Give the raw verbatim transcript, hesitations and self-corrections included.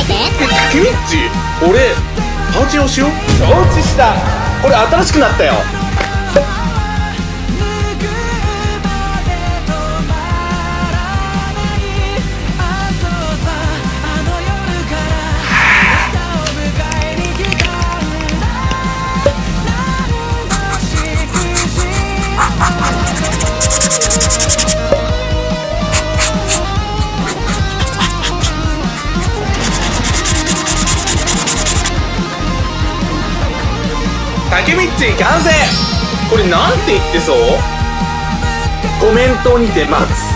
て。 竹道、俺パーチをしよう。承知した。これ新しくなったよ。竹道完成。これなんて言ってそう？コメントにて待つ。